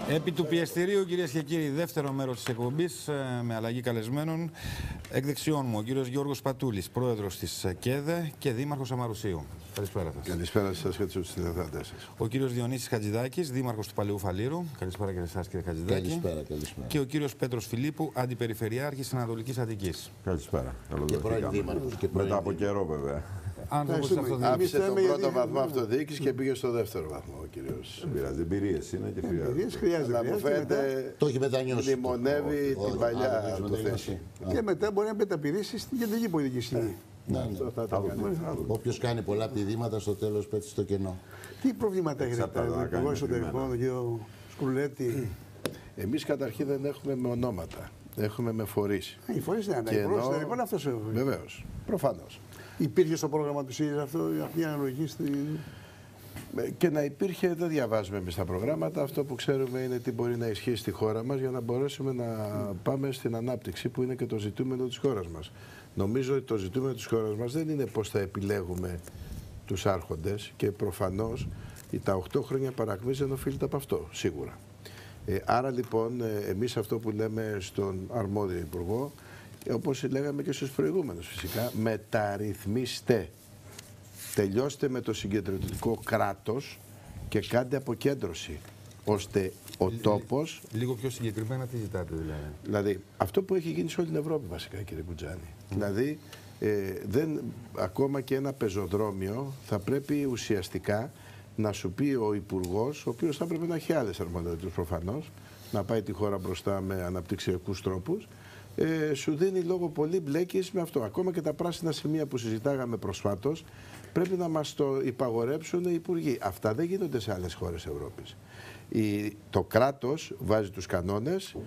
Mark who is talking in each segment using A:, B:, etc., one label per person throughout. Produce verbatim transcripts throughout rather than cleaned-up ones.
A: Επί του πιεστηρίου, κυρίες και κύριοι, δεύτερο μέρος της εκπομπής με αλλαγή καλεσμένων. Εκ δεξιών μου ο κύριος Γιώργος Πατούλης, πρόεδρος της ΚΕΔΕ και δήμαρχος Αμαρουσίου. Καλησπέρα σας.
B: Καλησπέρα σας και τους συνεργάτες σας.
A: Ο κύριος Διονύσης Χατζηδάκης, δήμαρχος του Παλαιού Φαλήρου. Καλησπέρα και εσάς, κύριε Χατζηδάκη.
C: Καλησπέρα, καλησπέρα.
A: Και ο κύριος Πέτρος Φιλίππου, αντιπεριφερειάρχης Ανατολικής Αττικής.
B: Καλησπέρα.
C: Και πρώην δήμαρχος. Και πρώην
B: Μετά από καιρό, βέβαια.
A: Αν δεν
B: άφησε τον πρώτο βαθμό αυτοδιοίκηση και πήγε στο δεύτερο βαθμό ο κύριος.
D: Πειράζει, εμπειρίες είναι και χρειάζεται.
B: χρειάζεται. Αλλά μου φαίνεται
C: το έχει μετανιώσει.
B: Λιμονεύει την παλιά του θέση.
E: Και μετά μπορεί να μεταπηδήσει στην κεντρική πολιτική σκηνή.
C: Όποιος κάνει πολλά πηδήματα στο τέλος πέφτει στο κενό.
E: Τι προβλήματα έχετε τον Υπουργό Εσωτερικών, τον κύριο Σκουλέτη?
B: Εμείς καταρχήν δεν έχουμε με ονόματα. Έχουμε με φορείς.
E: Οι φορείς δεν είναι. Υπουργός Εσωτερικών αυτός.
B: Βεβαίως. Προφανώς.
E: Υπήρχε στο πρόγραμμα του ΣΥΡΙΖΑ αυτό, αυτή η αναλογική στη...
B: Και να υπήρχε, δεν διαβάζουμε εμείς τα προγράμματα. Αυτό που ξέρουμε είναι τι μπορεί να ισχύει στη χώρα μας για να μπορέσουμε να πάμε στην ανάπτυξη που είναι και το ζητούμενο της χώρας μας. Νομίζω ότι το ζητούμενο της χώρας μας δεν είναι πώς θα επιλέγουμε τους άρχοντες και προφανώς τα οκτώ χρόνια παρακμής δεν οφείλεται από αυτό, σίγουρα. Ε, άρα λοιπόν εμείς αυτό που λέμε στον αρμόδιο υπουργό, όπως λέγαμε και στους προηγούμενους φυσικά, μεταρρυθμίστε. Τελειώστε με το συγκεντρωτικό κράτος και κάντε αποκέντρωση, ώστε ο τόπος...
A: Λίγο πιο συγκεκριμένα τι ζητάτε δηλαδή?
B: Δηλαδή, αυτό που έχει γίνει σε όλη την Ευρώπη βασικά, κύριε Κουτζάνη. Mm. Δηλαδή, ε, δεν, ακόμα και ένα πεζοδρόμιο θα πρέπει ουσιαστικά να σου πει ο υπουργός, ο οποίος θα πρέπει να έχει άλλες αρμοδιότητες προφανώς, να πάει τη χώρα μπροστά με αναπτυξιακούς τρόπους, ε, σου δίνει λόγο πολύ μπλέκεις με αυτό. Ακόμα και τα πράσινα σημεία που συζητάγαμε προσφάτως, πρέπει να μας το υπαγορέψουν οι υπουργοί. Αυτά δεν γίνονται σε άλλες χώρες Ευρώπης. Η, το κράτος βάζει τους κανόνες,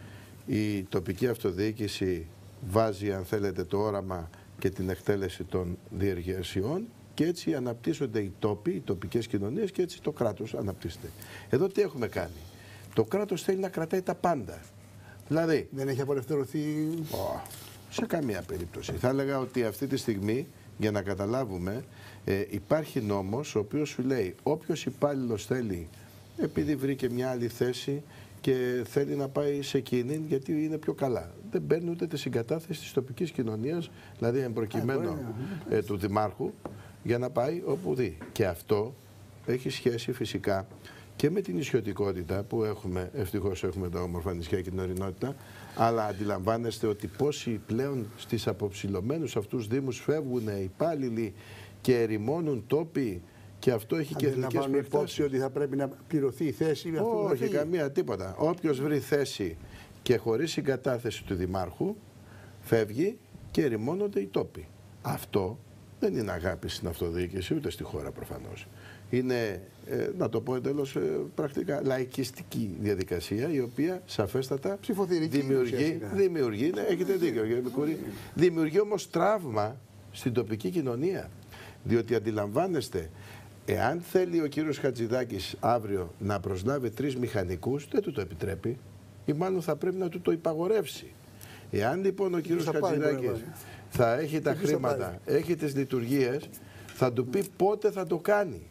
B: η τοπική αυτοδιοίκηση βάζει, αν θέλετε, το όραμα και την εκτέλεση των διεργασιών και έτσι αναπτύσσονται οι τόποι, οι τοπικές κοινωνίες και έτσι το κράτος αναπτύσσεται. Εδώ τι έχουμε κάνει? Το κράτος θέλει να κρατάει τα πάντα. Δηλαδή,
E: δεν έχει απελευθερωθεί.
B: Oh, σε καμία περίπτωση. Θα έλεγα ότι αυτή τη στιγμή, για να καταλάβουμε, ε, υπάρχει νόμος ο οποίος σου λέει όποιος υπάλληλος θέλει, επειδή βρήκε μια άλλη θέση και θέλει να πάει σε εκείνη γιατί είναι πιο καλά, δεν παίρνει ούτε τη συγκατάθεση της τοπικής κοινωνίας, δηλαδή εμπροκειμένο ε, του δημάρχου, για να πάει όπου δει. Και αυτό έχει σχέση φυσικά και με την νησιωτικότητα που έχουμε, ευτυχώς έχουμε τα όμορφα νησιά και την ορεινότητα, αλλά αντιλαμβάνεστε ότι πόσοι πλέον στις αποψηλωμένους αυτούς δήμους φεύγουν υπάλληλοι και ερημώνουν τόποι και αυτό έχει και εθνικές
E: προεκτάσεις. Να υπόψη ότι θα πρέπει να πληρωθεί η θέση.
B: Όχι, καμία τίποτα. Όποιος βρει θέση και χωρίς συγκατάθεση του δημάρχου φεύγει και ερημώνονται οι τόποι. Αυτό δεν είναι αγάπη στην αυτοδιοίκηση ούτε στη χώρα προφανώς. Είναι, ε, να το πω εντελώς ε, πρακτικά, λαϊκιστική διαδικασία η οποία σαφέστατα δημιουργεί, δημιουργεί, ναι, έχετε δίκιο, δημιουργεί όμως τραύμα στην τοπική κοινωνία. Διότι αντιλαμβάνεστε, εάν θέλει ο κύριος Χατζηδάκης αύριο να προσλάβει τρεις μηχανικούς, δεν του το επιτρέπει ή μάλλον θα πρέπει να του το υπαγορεύσει. Εάν λοιπόν ο κύριος Χατζηδάκης θα έχει τα χρήματα, έχει τις λειτουργίες, θα του πει πότε θα το κάνει.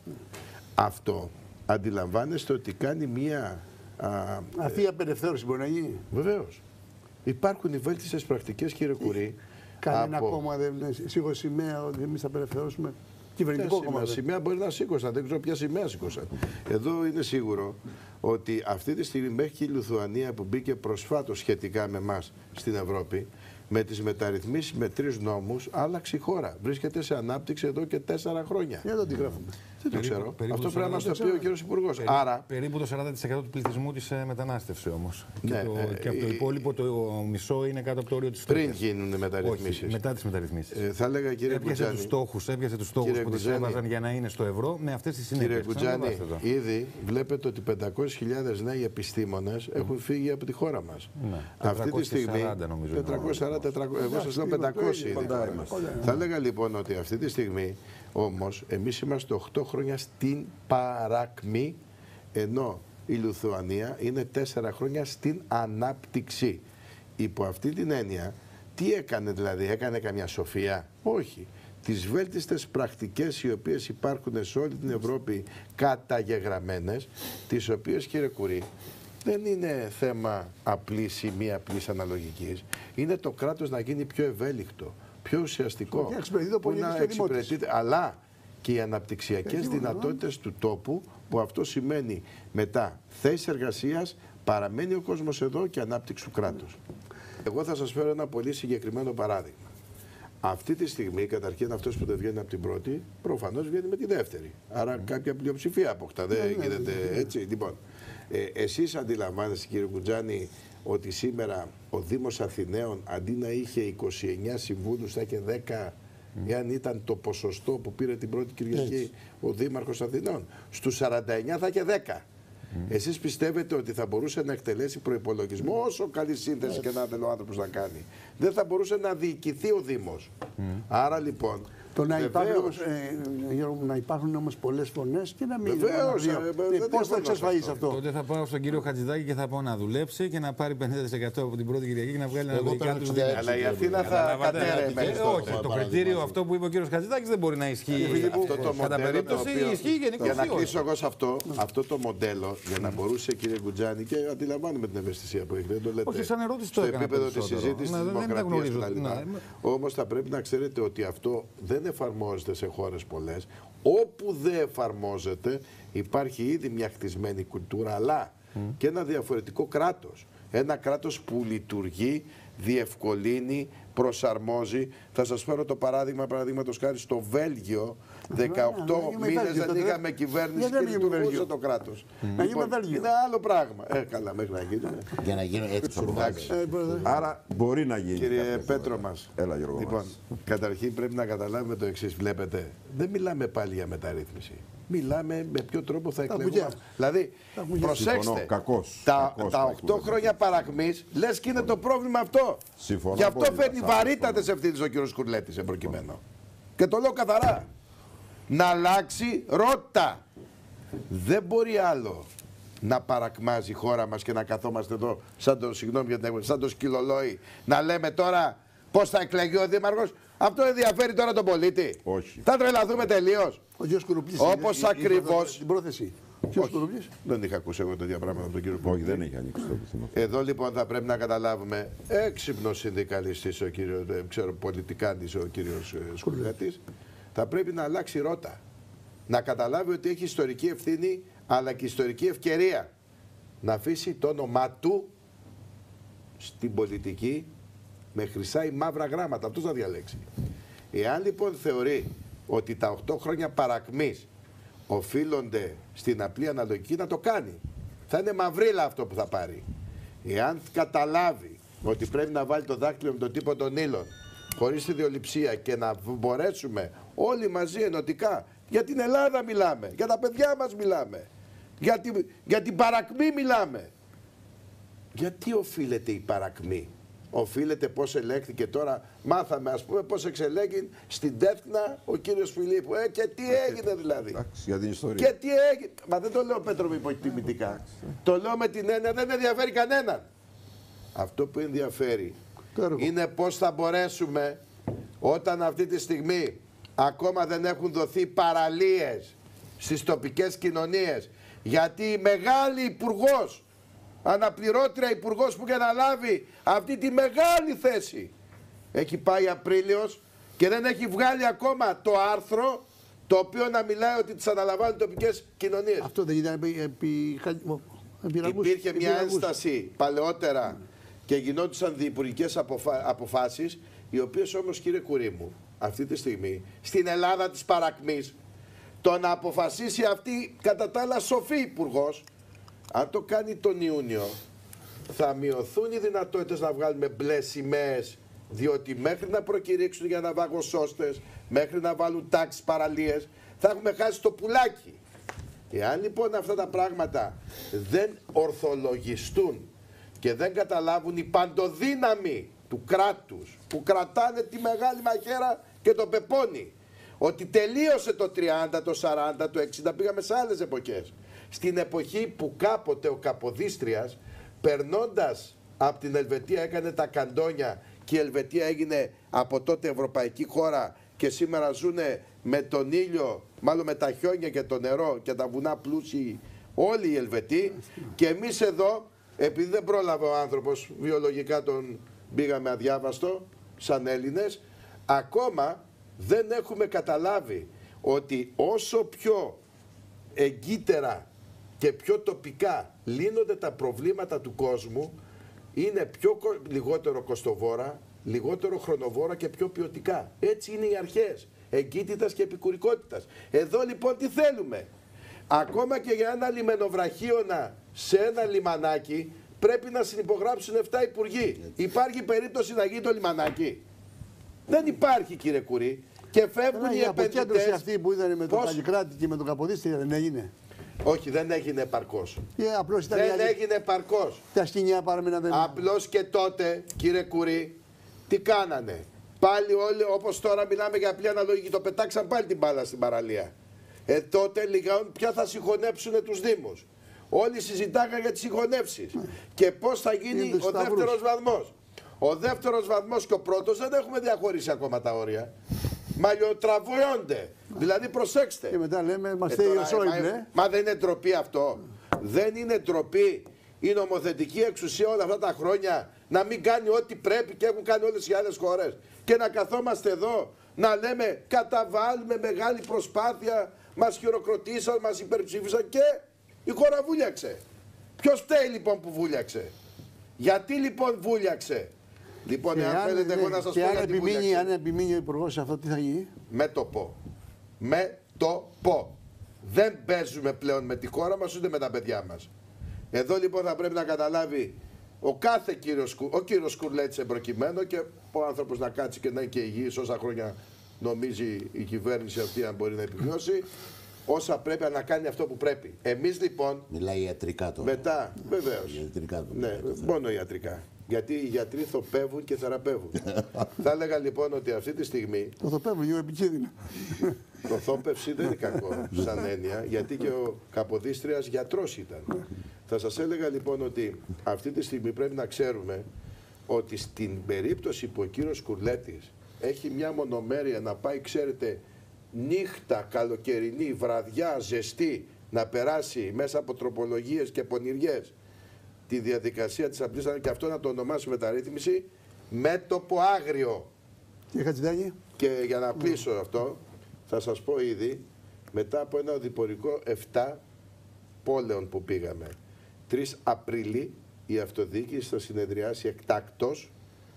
B: Αυτό αντιλαμβάνεστε ότι κάνει μία... Α,
E: αυτή η απελευθέρωση μπορεί να γίνει.
B: Βεβαίως. Υπάρχουν οι βέλτιστες πρακτικές, κύριε Κουρί.
E: Κανένα από... κόμμα δεν σήκωσε σημαία ότι εμείς θα απελευθερώσουμε. Κυβερνητικό κόμμα.
B: Σημαία μπορεί να σήκωσαν, δεν ξέρω ποια σημαία σήκωσαν. Εδώ είναι σίγουρο ότι αυτή τη στιγμή μέχρι και η Λιθουανία που μπήκε προσφάτως σχετικά με εμάς στην Ευρώπη, με τις μεταρρυθμίσεις με τρεις νόμους, άλλαξε η χώρα. Βρίσκεται σε ανάπτυξη εδώ και τέσσερα χρόνια.
E: Για να το γράφουμε.
B: Δεν το ξέρω. Αυτό πρέπει να μας το πει ο κύριος Υπουργός.
A: Περί,
B: Άρα...
A: Περίπου το σαράντα τοις εκατό του πληθυσμού της ε, μετανάστευσε όμως.
B: Ναι,
A: και, το,
B: ε,
A: και από το υπόλοιπο το μισό είναι κάτω από το όριο της φτώχειας.
B: Πριν γίνουν οι μεταρρυθμίσεις.
A: Όχι, μετά τις μεταρρυθμίσεις.
B: Ε, θα έλεγα, κύριε
A: έπιασε
B: Κουτζάνη,
A: τους στόχους, έπιασε τους στόχους που τις έβαζαν για να είναι στο ευρώ με αυτές τις συνέπειες.
B: Κύριε Κουτζάνη, ήδη βλέπετε ότι πεντακόσιες χιλιάδες νέοι επιστήμονες mm. έχουν φύγει από τη χώρα μας. Ναι. Αυτή τη στιγμή. τετρακόσια σαράντα τετρακόσια, εγώ σας λέω πεντακόσια. Θα έλεγα λοιπόν ότι αυτή τη στιγμή όμως εμείς είμαστε οκτώ χρόνια στην παρακμή, ενώ η Λιθουανία είναι τέσσερα χρόνια στην ανάπτυξη. Υπό αυτή την έννοια, τι έκανε δηλαδή, έκανε καμιά σοφία? Όχι. Τις βέλτιστες πρακτικές οι οποίες υπάρχουν σε όλη την Ευρώπη καταγεγραμμένες, τις οποίες, κύριε Κουρί, δεν είναι θέμα απλής ή μη απλής αναλογικής. Είναι το κράτος να γίνει πιο ευέλικτο, πιο ουσιαστικό.
E: Και εξυπηρετεί το
B: που να
E: πολίτη και ο δημότης.
B: εξυπηρετεί, αλλά και οι αναπτυξιακές
E: Και
B: δυνατότητες του τόπου, που αυτό σημαίνει μετά θέσεις εργασίας, παραμένει ο κόσμος εδώ και ανάπτυξη του κράτους. Εγώ θα σας φέρω ένα πολύ συγκεκριμένο παράδειγμα. Αυτή τη στιγμή, καταρχήν, αυτός που δεν βγαίνει από την πρώτη, προφανώς βγαίνει με τη δεύτερη. Άρα κάποια πλειοψηφία αποκτά. Δεν γίνεται έτσι. Λοιπόν, ε, εσείς αντιλαμβάνεστε, κύριε Κουτζάνη, ότι σήμερα ο Δήμος Αθηναίων αντί να είχε είκοσι εννέα συμβούλους θα είχε δέκα, εάν ήταν το ποσοστό που πήρε την πρώτη Κυριακή ο Δήμαρχος Αθηναίων. Στους σαράντα εννέα θα είχε δέκα. Mm. Εσείς πιστεύετε ότι θα μπορούσε να εκτελέσει προϋπολογισμό, όσο καλή σύνθεση και να θέλει ο άνθρωπος να κάνει, δεν θα μπορούσε να διοικηθεί ο Δήμος. Mm. Άρα λοιπόν.
E: Το να
B: βεβαίως,
E: υπάρχουν, ε, Γιώργο, να υπάρχουν όμως πολλές φωνές και να μην
B: βεβαίως,
E: είναι.
B: ε, ε,
E: πώς θα εξασφαλίσει αυτό.
A: Τότε θα πάω στον κύριο Χατζηδάκη και θα πάω να δουλέψει και να πάρει πενήντα τοις εκατό από την πρώτη Κυριακή και να βγάλει ένα λογικά του.
B: Αλλά η Αθήνα θα κατέρε μέχρι τότε.
A: Όχι, το κριτήριο αυτό που είπε ο κύριος Χατζηδάκης δεν μπορεί να ισχύει.
B: Αυτό το
A: κατά περίπτωση ισχύει γενικώς.
B: Για να κλείσω εγώ σε αυτό, αυτό το μοντέλο, για να μπορούσε, κύριε Κουτζάνη, και αντιλαμβάνομαι την ευαισθησία που έχετε, δεν το λέτε.
A: Όχι, σαν ερώτηση το
B: στο
A: έκανα
B: επίπεδο της
A: περισσότερο.
B: συζήτησης
A: Ναι,
B: της
A: δεν- δεν τα
B: δημοκρατίας
A: γνωρίζω.
B: κτλ.
A: Ναι.
B: Όμως θα πρέπει να ξέρετε ότι αυτό δεν εφαρμόζεται σε χώρες πολλές. Όπου δεν εφαρμόζεται υπάρχει ήδη μια χτισμένη κουλτούρα, αλλά και ένα διαφορετικό κράτος. Ένα κράτος που λειτουργεί, διευκολύνει, προσαρμόζει. Θα σας φέρω το παράδειγμα, παραδείγματος χάρη, στο Βέλγιο, δεκαοκτώ μήνες δεν είχαμε κυβέρνηση και λειτουργούσε το κράτος. Λοιπόν, είναι άλλο πράγμα. Ε, καλά, μέχρι να γίνουμε.
C: Για να γίνω έτσι το
B: Εντάξει.
D: Άρα μπορεί να γίνει.
B: Κύριε
D: κάποια
B: Πέτρο
D: στιγμή.
B: μας,
D: Έλα, Γιώργο
B: λοιπόν,
D: μας.
B: καταρχήν πρέπει να καταλάβουμε το εξής. Βλέπετε, δεν μιλάμε πάλι για μεταρρύθμιση. Μιλάμε με ποιο τρόπο θα εκλεγούμε.
E: κουκιά.
B: Δηλαδή, προσέξτε,
D: Συμφωνώ, κακώς,
B: τα,
D: κακώς
B: τα
D: τα
B: οκτώ
D: εκπλέον.
B: χρόνια παρακμής, λες και είναι το πρόβλημα αυτό.
D: Συμφωνώ
B: Γι' αυτό
D: απόλυτα,
B: φέρνει
D: θα
B: βαρύτατες ευθύνες ο κύριος Κουρλέτης, εμπροκειμένο. Και το λέω καθαρά. Να αλλάξει ρότα. Δεν μπορεί άλλο να παρακμάζει η χώρα μας και να καθόμαστε εδώ σαν το, συγγνώμη για την έκφραση, σαν το σκυλολόι, να λέμε τώρα πώς θα εκλεγεί ο Δήμαρχος. Αυτό ενδιαφέρει τώρα τον πολίτη.
D: Όχι.
B: Θα τρελαθούμε τελείως.
E: Ο κ. Κουρουπλής.
B: Όπως
E: είχε- είχε
B: ακριβώς-
E: την πρόθεση. Ο κ.
B: Όχι.
E: Κουρουπλής.
B: Δεν είχα ακούσει εγώ τέτοια πράγματα από τον κύριο
D: Όχι,
B: Κουρουπλή.
D: δεν έχει ανοίξει το θέμα.
B: Εδώ λοιπόν θα πρέπει να καταλάβουμε, έξυπνος συνδικαλιστής ο κύριος, ε, ξέρω, πολιτικάντης ο κύριος ε, Σκουρλέτης, θα πρέπει να αλλάξει ρότα. Να καταλάβει ότι έχει ιστορική ευθύνη, αλλά και ιστορική ευκαιρία να αφήσει το όνομά του στην πολιτική με χρυσά ή μαύρα γράμματα. Αυτός θα διαλέξει. Εάν λοιπόν θεωρεί ότι τα οκτώ χρόνια παρακμής οφείλονται στην απλή αναλογική, να το κάνει. Θα είναι μαυρίλα αυτό που θα πάρει. Εάν καταλάβει ότι πρέπει να βάλει το δάκτυλο με τον τύπο των ήλων, χωρίς ιδιοληψία, και να μπορέσουμε όλοι μαζί ενωτικά, για την Ελλάδα μιλάμε, για τα παιδιά μας μιλάμε, για την, για την παρακμή μιλάμε. Γιατί οφείλεται η παρακμή? Οφείλεται πώς ελέγχθηκε τώρα, μάθαμε ας πούμε πώς εξελέγει στην Τεύχνα ο κύριος Φιλίππου. Ε, και τι έγινε δηλαδή.
D: Εντάξει, για την ιστορία.
B: Και τι έγινε. Μα δεν το λέω, Πέτρο, με υποτιμητικά. Το λέω με την έννοια, δεν ενδιαφέρει κανέναν. Αυτό που ενδιαφέρει
E: Το έργο.
B: είναι πώς θα μπορέσουμε, όταν αυτή τη στιγμή ακόμα δεν έχουν δοθεί παραλίες στις τοπικές κοινωνίες, γιατί η μεγάλη υπουργός, αναπληρώτρια υπουργός που είχε αναλάβει αυτή τη μεγάλη θέση, έχει πάει Απρίλιος και δεν έχει βγάλει ακόμα το άρθρο το οποίο να μιλάει ότι τις αναλαμβάνουν οι τοπικές κοινωνίες.
E: Αυτό δεν ήταν επί, επί, επί Ραγκούς.
B: Υπήρχε
E: Επί
B: μια
E: Ραγκούς.
B: ένσταση παλαιότερα και γινόντουσαν διυπουργικές αποφα... αποφάσεις, οι οποίες όμως, κύριε Κουρίμου, αυτή τη στιγμή στην Ελλάδα της παρακμής, το να αποφασίσει αυτή κατά τα άλλα σοφή υπουργός, αν το κάνει τον Ιούνιο, θα μειωθούν οι δυνατότητες να βγάλουμε μπλε σημαίες, διότι μέχρι να προκηρύξουν για ναυαγοσώστες, μέχρι να βάλουν τάξεις παραλίες, θα έχουμε χάσει το πουλάκι. Εάν λοιπόν αυτά τα πράγματα δεν ορθολογιστούν και δεν καταλάβουν οι παντοδύναμοι του κράτους που κρατάνε τη μεγάλη μαχαίρα και το πεπόνι, ότι τελείωσε το τριάντα, το σαράντα, το εξήντα, πήγαμε σε άλλες εποχές. Στην εποχή που κάποτε ο Καποδίστριας, περνώντας από την Ελβετία, έκανε τα καντόνια και η Ελβετία έγινε από τότε ευρωπαϊκή χώρα και σήμερα ζουνε με τον ήλιο, μάλλον με τα χιόνια και το νερό και τα βουνά πλούσιοι όλοι οι Ελβετοί, και εμείς εδώ επειδή δεν πρόλαβε ο άνθρωπος, βιολογικά τον πήγαμε αδιάβαστο, σαν Έλληνες, ακόμα δεν έχουμε καταλάβει ότι όσο πιο εγκύτερα και πιο τοπικά λύνονται τα προβλήματα του κόσμου, είναι πιο, λιγότερο κοστοβόρα, λιγότερο χρονοβόρα και πιο ποιοτικά. Έτσι είναι οι αρχές εγκύτητας και επικουρικότητας. Εδώ λοιπόν τι θέλουμε? Ακόμα και για ένα λιμενοβραχίωνα σε ένα λιμανάκι πρέπει να συνυπογράψουν επτά υπουργοί. Υπάρχει περίπτωση να γίνει το λιμανάκι? Δεν υπάρχει, κύριε Κουρί. Και φεύγουν οι
E: επενδυτές. Η αποκέντρωση αυτή που είδανε με τον Καλλικράτη και με τον Καποδίστρια δεν έγινε?
B: Όχι, δεν έγινε επαρκώς.
E: Απλώς ήταν
B: δεν
E: μια...
B: έγινε επαρκώς.
E: Τα σκηνιά παραμείναν.
B: Απλώς και τότε, κύριε Κουρί, τι κάνανε? Πάλι όλοι, όπως τώρα μιλάμε για απλή αναλογική, το πετάξαν πάλι την μπάλα στην παραλία. Ε, τότε λοιπόν πια θα συγχωνέψουν τους Δήμους. Όλοι συζητάγαν για τις συγχωνεύσεις. Mm. Και πώς θα γίνει
E: Είναι
B: ο δεύτερος βαθμός. Ο δεύτερος βαθμός και ο πρώτος δεν έχουμε διαχωρίσει ακόμα τα όρια. Μαλλιοτραβώνται. Δηλαδή προσέξτε.
E: Και μετά λέμε, μας
B: ε,
E: θέλει
B: τώρα,
E: ο Σόιμπλε.
B: μα, μα δεν είναι ντροπή αυτό? Δεν είναι ντροπή η νομοθετική εξουσία όλα αυτά τα χρόνια να μην κάνει ό,τι πρέπει και έχουν κάνει όλες οι άλλες χώρες? Και να καθόμαστε εδώ να λέμε καταβάλουμε μεγάλη προσπάθεια, μας χειροκροτήσαν, μας υπερψήφισαν και η χώρα βούλιαξε. Ποιος φταίει λοιπόν που βούλιαξε? Γιατί λοιπόν βούλιαξε? Λοιπόν, εάν θέλετε εγώ να σας πω γιατί βούλιαξε.
E: Αν επιμείνει ο υπουργός σε αυτό, τι θα γίνει?
B: Με το πω. Με το πω. Δεν παίζουμε πλέον με τη χώρα μας ούτε με τα παιδιά μας. Εδώ λοιπόν θα πρέπει να καταλάβει ο κάθε κύριος, ο κύριος Σκουρλέτης εμπροκειμένο και ο άνθρωπος να κάτσει και να είναι και υγιής όσα χρόνια νομίζει η κυβέρνηση αυτή αν μπορεί να επιβιώσει, όσα πρέπει να κάνει αυτό που πρέπει. Εμείς λοιπόν...
C: Μιλάει ιατρικά τώρα.
B: Μετά, βεβαίως.
C: Ιατρικά
B: ναι, μόνο ιατρικά. Γιατί οι γιατροί θοπεύουν και θεραπεύουν. Θα έλεγα λοιπόν ότι αυτή τη στιγμή...
E: Το θοπεύουν, λίγο επικίνδυνο.
B: Το θόπευση δεν είναι κακό σαν έννοια, γιατί και ο Καποδίστριας γιατρός ήταν. Θα σας έλεγα λοιπόν ότι αυτή τη στιγμή πρέπει να ξέρουμε ότι στην περίπτωση που ο κύριος Σκουρλέτης έχει μια μονομέρεια να πάει, ξέρετε, νύχτα, καλοκαιρινή, βραδιά, ζεστή, να περάσει μέσα από τροπολογίες και πονηριές τη διαδικασία της απλής, και αυτό να το ονομάσει μεταρρύθμιση, μέτωπο άγριο.
E: Και Χατζηδάκη.
B: Και για να πλήσω mm. αυτό, θα σας πω ήδη, μετά από ένα οδηπορικό επτά πόλεων που πήγαμε, τρεις Απριλίου η αυτοδιοίκηση θα συνεδριάσει εκτάκτως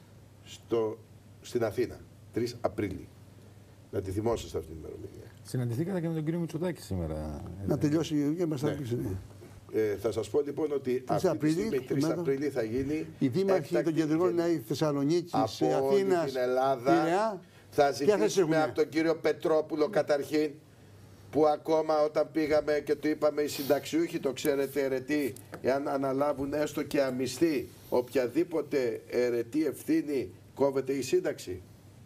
B: στο, στην Αθήνα. τρεις Απριλίου. Να τη θυμόσαστε αυτή την ημερομηνία.
A: Συναντηθήκατε και με τον κύριο Μητσοτάκη σήμερα.
E: Να τελειώσει και μας θα πει.
B: Ε, θα σας πω λοιπόν ότι αυτή τη στιγμή τρεις Απριλίου θα γίνει.
E: Οι δήμαρχοι των κεντρικών είναι η Θεσσαλονίκη, Αθήνα,
B: την Ελλάδα.
E: Πειραιά.
B: Θα ζητήσουμε από τον κύριο Πετρόπουλο καταρχήν, που ακόμα όταν πήγαμε και του είπαμε οι συνταξιούχοι, το ξέρετε, αιρετοί, εάν αναλάβουν έστω και αμυστή οποιαδήποτε αιρετή ευθύνη, κόβεται η σύνταξη.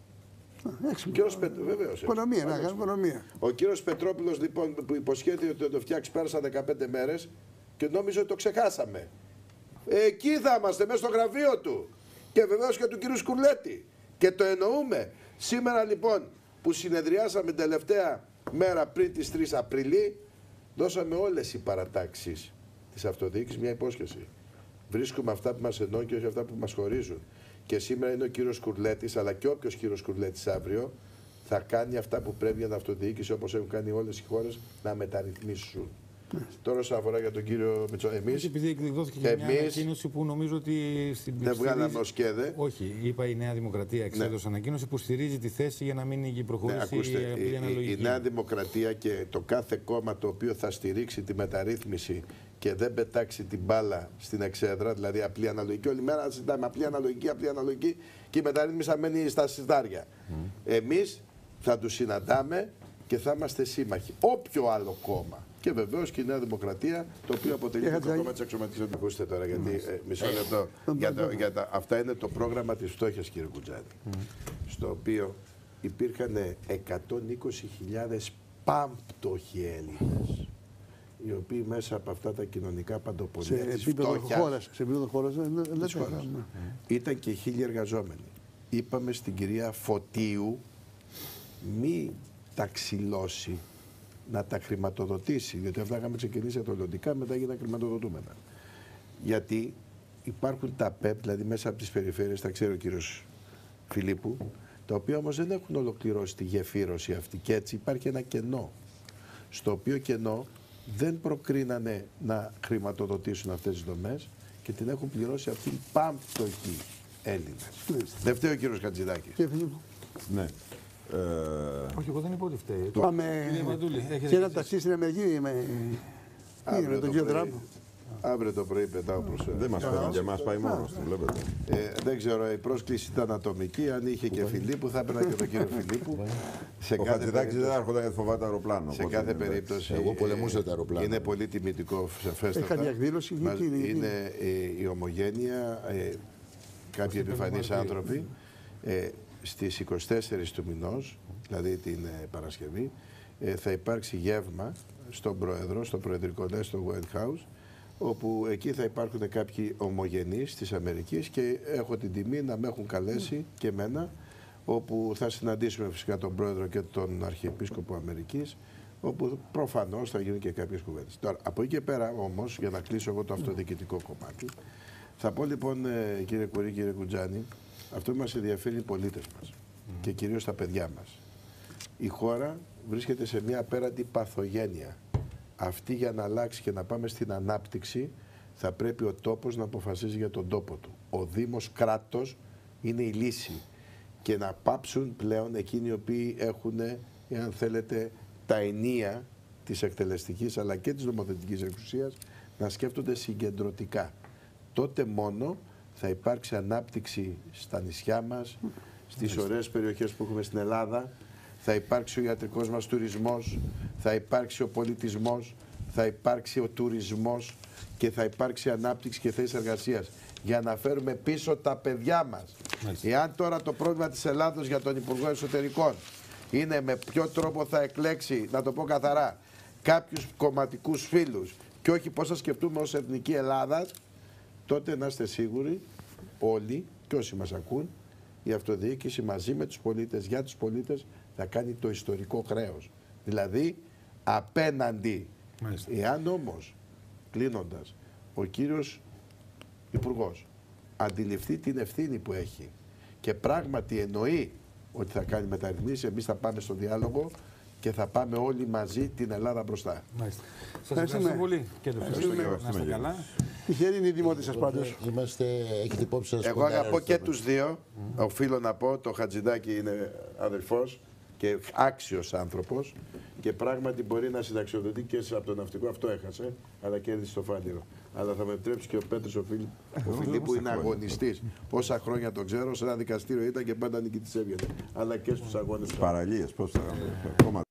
B: Ο κύριος Πετ... Βεβαίως,
E: οικονομία, να, οικονομία.
B: Ο κύριος Πετρόπουλος λοιπόν που υποσχέθηκε ότι θα το φτιάξει, πέρασαν δεκαπέντε μέρες και νόμιζε ότι το ξεχάσαμε. Εκεί θα είμαστε, μέσα στο γραφείο του. Και βεβαίως και του κύριου Σκουρλέτη. Και το εννοούμε. Σήμερα λοιπόν που συνεδριάσαμε την τελευταία μέρα πριν τις τρεις Απριλίου, δώσαμε όλες οι παρατάξεις της αυτοδιοίκησης μια υπόσχεση. Βρίσκουμε αυτά που μας ενώνουν και όχι αυτά που μας χωρίζουν. Και σήμερα είναι ο κύριος Σκουρλέτης, αλλά και όποιος κύριος Σκουρλέτης αύριο θα κάνει αυτά που πρέπει για την αυτοδιοίκηση, όπως έχουν κάνει όλες οι χώρες, να μεταρρυθμίσουν. Mm. Τώρα, όσον αφορά για τον κύριο Μητσο, εμείς.
A: Επειδή εκδόθηκε και μια ανακοίνωση που νομίζω ότι. Στην
B: δεν βγάλαμε ως ΚΕΔΕ.
A: Όχι, είπα η Νέα Δημοκρατία εξέδωσε ναι. ανακοίνωση που στηρίζει τη θέση για να μην η προχώρηση. Ναι, ακούστε, η, απλή αναλογική.
B: Η, η Νέα Δημοκρατία και το κάθε κόμμα το οποίο θα στηρίξει τη μεταρρύθμιση και δεν πετάξει την μπάλα στην εξέδρα, δηλαδή απλή αναλογική, όλη μέρα συζητάμε απλή αναλογική, απλή αναλογική και η μεταρρύθμιση θα μένει στα σιδάρια. Mm. Εμείς θα τους συναντάμε και θα είμαστε σύμμαχοι. Όποιο άλλο κόμμα. Και βεβαίως και η Νέα Δημοκρατία, το οποίο αποτελεί το κόμμα της αξιωματικής. Ακούστε τώρα, γιατί ε, μισό λεπτό. για το, για τα, αυτά είναι το πρόγραμμα της φτώχειας, κύριε Κουτζάνη. Mm. Στο οποίο υπήρχαν εκατόν είκοσι χιλιάδες πάμπτωχοι Έλληνες, οι οποίοι μέσα από αυτά τα κοινωνικά παντοπολία της φτώχειας,
E: σε επίπεδο χώρας, δεν
B: ήταν και χίλιοι εργαζόμενοι. Είπαμε στην κυρία Φωτίου μη τα ξυλώσει, να τα χρηματοδοτήσει, γιατί αυτά είχαμε ξεκινήσει ατολοντικά, μετά έγιναν χρηματοδοτούμενα. Γιατί υπάρχουν τα ΠΕΠ, δηλαδή μέσα από τις περιφέρειες, τα ξέρει ο κύριος Φιλίππου, τα οποία όμως δεν έχουν ολοκληρώσει τη γεφύρωση αυτή και έτσι υπάρχει ένα κενό, στο οποίο κενό δεν προκρίνανε να χρηματοδοτήσουν αυτές τις δομές και την έχουν πληρώσει αυτήν πάμπτωχοι Έλληνες. Δεν φταίει ο κύριος Χατζηδάκης.
E: Κύριε Φιλίππου,
D: Ναι. Ε,
A: Όχι, εγώ δεν είπα ότι φταίει.
E: πάμε
A: Κύριε Παντούλη, έχετε
E: και ένα
A: και
E: ταξί στην Αμερική με, με
B: Αύριο
E: τον
B: το
E: κύριο
B: πρωί.
E: Τραμπ.
B: Αύριο το πρωί πετάω προς
D: δεν μας παίρνει και εμάς, πάει μόνος του, βλέπετε.
B: Ε, δεν ξέρω, η πρόσκληση ήταν ατομική. Αν είχε και Φιλίππου, θα έπαιρνα και τον κύριο Φιλίππου. Σε
D: Ο
B: κάθε
D: Χατζηδάκης δεν
B: περίπτωση,
D: έρχονταν γιατί φοβάται αεροπλάνο.
B: σε
D: οπότε
B: κάθε
D: είναι-
B: περίπτωση
C: Εγώ πολεμούσα
B: ε,
C: τα αεροπλάνα.
B: είναι πολύ τιμητικό σαφέστατα.
E: Είχα διακδήλωση,
B: Μας-
E: γιατί, γιατί.
B: Είναι ε, η ομογένεια, ε, κάποιοι επιφανείς άνθρωποι, ε, στις είκοσι τέσσερις του μηνός, δηλαδή την ε, Παρασκευή, ε, θα υπάρξει γεύμα στον Πρόεδρο, στο Προεδρικό Νέστο, στο White House, όπου εκεί θα υπάρχουν κάποιοι ομογενείς της Αμερικής και έχω την τιμή να με έχουν καλέσει και εμένα, όπου θα συναντήσουμε φυσικά τον Πρόεδρο και τον Αρχιεπίσκοπο Αμερικής, όπου προφανώς θα γίνουν και κάποιες κουβέντες. Τώρα, από εκεί και πέρα όμως, για να κλείσω εγώ το αυτοδιοικητικό κομμάτι, θα πω λοιπόν, ε, κύριε Κουρί, κύριε Κουτζάνη, αυτό που μας ενδιαφέρει οι πολίτες μας και κυρίως τα παιδιά μας. Η χώρα βρίσκεται σε μια απέραντη παθογένεια. Αυτή για να αλλάξει και να πάμε στην ανάπτυξη θα πρέπει ο τόπος να αποφασίζει για τον τόπο του. Ο Δήμος κράτος είναι η λύση και να πάψουν πλέον εκείνοι οι οποίοι έχουν, εάν θέλετε, τα ενία της εκτελεστικής αλλά και της νομοθετικής εξουσίας να σκέφτονται συγκεντρωτικά. Τότε μόνο θα υπάρξει ανάπτυξη στα νησιά μας, στις ωραίες περιοχές που έχουμε στην Ελλάδα, θα υπάρξει ο ιατρικός μας τουρισμός, θα υπάρξει ο πολιτισμός, θα υπάρξει ο τουρισμός και θα υπάρξει ανάπτυξη και θέσεις εργασίας για να φέρουμε πίσω τα παιδιά μας.
A: Μάλιστα.
B: Εάν τώρα το πρόβλημα της Ελλάδος για τον Υπουργό Εσωτερικών είναι με ποιο τρόπο θα εκλέξει, να το πω καθαρά, κάποιους κομματικούς φίλους και όχι πώς θα σκεφτούμε ως Εθνική Ελλάδα, τότε να είστε σίγουροι όλοι και όσοι μας ακούν, η αυτοδιοίκηση μαζί με τους πολίτες, για τους πολίτες, θα κάνει το ιστορικό χρέος. Δηλαδή, απέναντι.
A: Μάλιστα.
B: Εάν όμως, κλείνοντας, ο κύριος Υπουργός αντιληφθεί την ευθύνη που έχει και πράγματι εννοεί ότι θα κάνει μεταρρυθμίσεις, εμείς θα πάμε στο διάλογο και θα πάμε όλοι μαζί την Ελλάδα μπροστά.
A: Μάλιστα. Σας
E: Ευχαριστούμε.
A: ευχαριστώ πολύ και το ευχαριστούμε. Να είστε καλά.
E: Τυχεροί είναι οι δημότες σας πάντως.
C: Είμαστε, έχετε υπόψη σας
B: Εγώ
C: κοντά
B: αγαπώ και
C: αριστερά.
B: τους δύο. Οφείλω να πω, το Χατζηδάκη είναι αδελφός και άξιος άνθρωπος και πράγματι μπορεί να συνταξιοδοτεί και από το ναυτικό. Αυτό έχασε, αλλά κέρδισε το φάληρο. Αλλά θα με επιτρέψει και ο Πέτρος ο, Φιλ... ο Φιλίππου είναι αγωνιστής. Όσα χρόνια τον ξέρω, σε ένα δικαστήριο ήταν και πάντα νικητής έβγαινε. Αλλά και στους αγώνες.
D: Παραλίες, πώς θα κάνουμε.